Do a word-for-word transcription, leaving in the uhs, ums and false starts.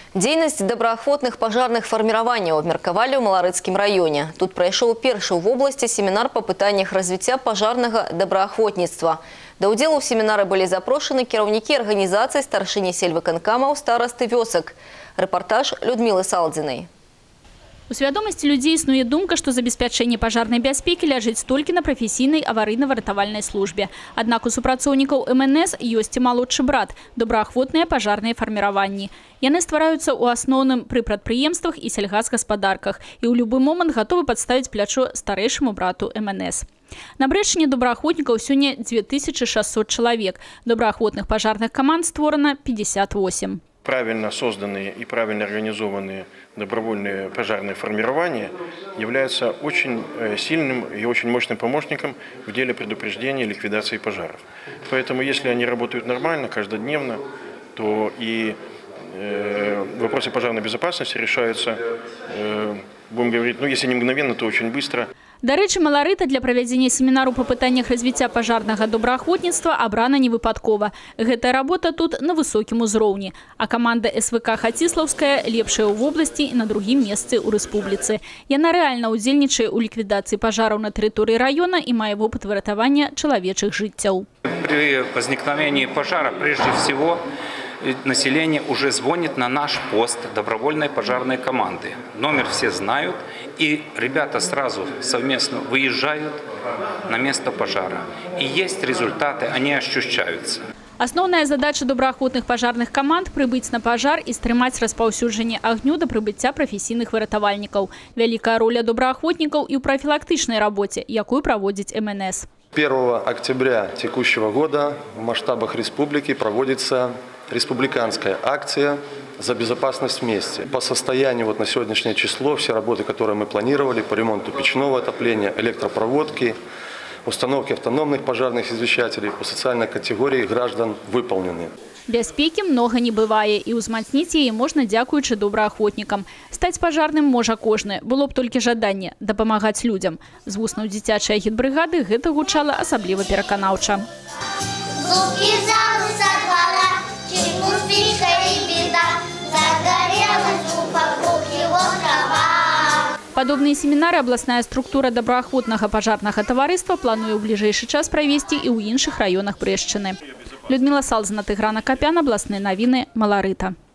Дзейнасць добраахвотных пожарных фарміраванняў абмеркавалі ў Маларыцкім раёне. Тут прайшоў першы ў вобласці семінар па пытаннях развіцця пажарнага добраахвотніцтва. Да ўдзелу ў семінары былі запрошаны кіраўнікі арганізацый, старшыні сельвыканкамаў, старасты вёсак. Рэпартаж Людмілы Салдзінай. У свядомасці людзей існуе думка, што забеспячэнне пажарнай бяспекі ляжыць толькі на прафесійнай аварыйна-выратавальнай службе. Аднак у супрацоўнікаў эм эн эс ёсць і малодшы брат – добраахвотныя пажарныя фарміраванні. Яны ствараюцца ў асноўным пры прадпрыемствах і сельгасгаспадарках і ў любы момант гатовы падставіць плячо старэйшаму брату эм эн эс. На брэчыне добраахвотнікаў сёння дзве тысячы шэсцьсот чалавек. Добраахвотных пажарных команд створана пятьдесят восемь. Правильно созданные и правильно организованные добровольные пожарные формирования являются очень сильным и очень мощным помощником в деле предупреждения и ликвидации пожаров. Поэтому, если они работают нормально, каждодневно, то и э, вопросы пожарной безопасности решаются, э, будем говорить, ну если не мгновенно, то очень быстро. Дарэчы, Маларыта для правядзення семінару па пытаннях развіцця пажарнага добраахвотніцтва абрана невыпадкова. Гэтая работа тут на высокім узроўні. А каманда эс вэ ка «Хаціслаўская» лепшая ў вобласці і на другім месцы ў рэспубліцы. Яна рэальна ўдзельнічае ў ліквідацыі пажараў на тэрыторыі раёна і мае вопыт выратавання чалавечых жыццяў. При возникновении пожара прежде всего население уже звонит на наш пост добровольной пожарной команды. Номер все знают, и ребята сразу совместно выезжают на место пожара. И есть результаты, они ощущаются. Асноўная задача добраахвотных пажарных каманд – прыбыць на пажар і стрымаць распаўсюджанне агню да прыбыцця прафесійных выратавальнікаў. Вялікая роля добраахвотнікаў і ў прафілактычнай рабоце, якую праводзіць эм эн эс. первого октября текущего года в масштабах республики проводится республиканская акция «За безопасность вместе». По состоянию вот на сегодняшнее число все работы, которые мы планировали по ремонту печного отопления, электропроводки, установки автономных пожарных извещателей по социальной категории граждан выполнены. Бяспекі много не бывае, і ўзмацніць яе можна дзякуючы добраахвотнікам. Стаць пажарным можа кожны, было б толькі жаданне дапамагаць людзям. З вуснаў дзіцячай агітбрыгады гэта гучала асабліва пераканаўча. Падобныя семінары абласная структура добраахвотнага пажарнага таварыства плануе ў бліжэйшы час правесці і ў іншых раёнах Брэшчыны. Людміла Салдзіна, Тыгран Акапян, абласныя навіны, Маларыта.